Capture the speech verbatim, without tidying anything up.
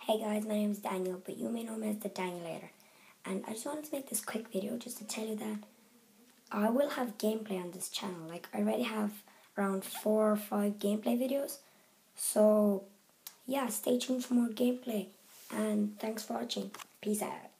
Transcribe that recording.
Hey guys, my name is Daniel, but you may know me as the Danielator. And I just wanted to make this quick video just to tell you that I will have gameplay on this channel. Like, I already have around four or five gameplay videos. So, yeah, stay tuned for more gameplay. And thanks for watching. Peace out.